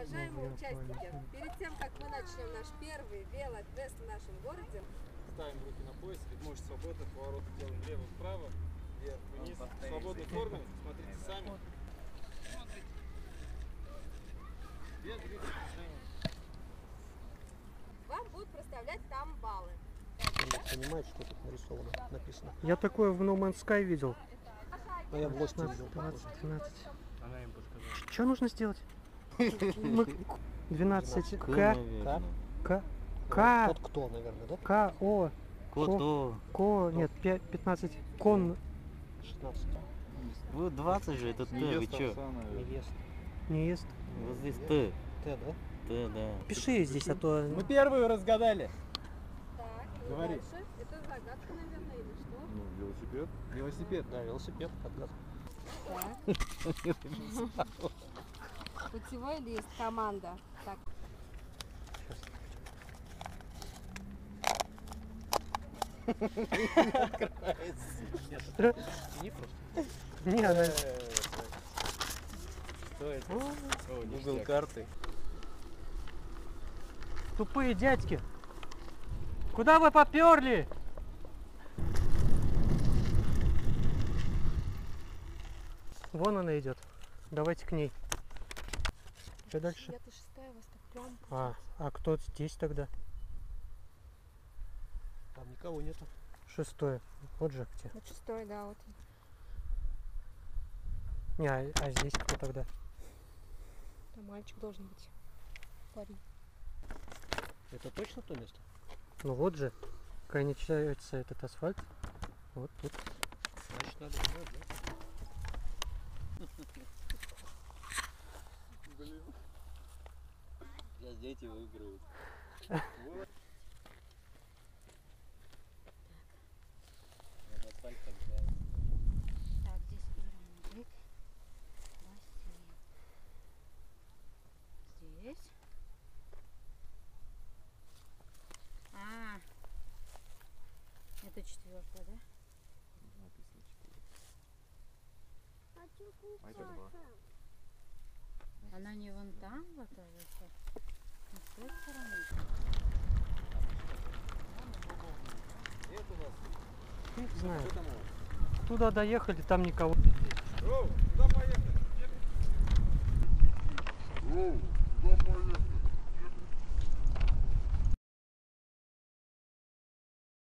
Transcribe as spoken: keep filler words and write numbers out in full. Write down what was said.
Уважаемые участники, перед тем, как мы начнем наш первый велоквест в нашем городе, ставим руки на пояс, ведь свободно, повороты делаем влево-вправо, вверх-вниз. В свободной форме, смотрите сами. Смотрите. Без движения. Вам будут проставлять там баллы. Не понимаете, что тут нарисовано, написано. Я такое в No Man's Sky видел. А я в Лосте видел. двенадцать, тринадцать. Она им подсказала. Что нужно сделать? двенадцать К. К? К. К. Код кто, наверное, да? К. О. Кото. Ко. Нет, пятнадцать. Кон. шестнадцать. Вы двадцать же, это Т, вы чё? Невеста. Не ест. Вот здесь Т. Т, да? Т, да. Пиши здесь, а то... Мы первую разгадали. Так, и Говори. дальше. Это загадка, наверное, или что? Ну, велосипед. Велосипед. Да, велосипед. Отказ. Так. Путевой лист, команда. Так. Не просто. Не, она... Что это? Google карты. Тупые дядьки. Куда вы поперли? Вон она идет. Давайте к ней. Что дальше? Я-то шестая, у вас так прям. А, а кто здесь тогда? Там никого нету. Шестое. Вот же где. Вот шестой, да, вот. Не, а, а здесь кто тогда? Там мальчик должен быть. Парень. Это точно то место? Ну вот же. Кончается этот асфальт. Вот тут. Значит, надо знать, да? Блин. Сейчас дети выиграют. Вот асфальт кончается. Так, здесь Ирмик. Бассейн. Здесь. А, это четвертая, да? Написано четыре. А это два. Она не вон там, вот а вот, а не с той стороны. Нет у нас. Не знаю. Что там у вас? Туда доехали, там никого. О, куда поехали? О, куда поехали?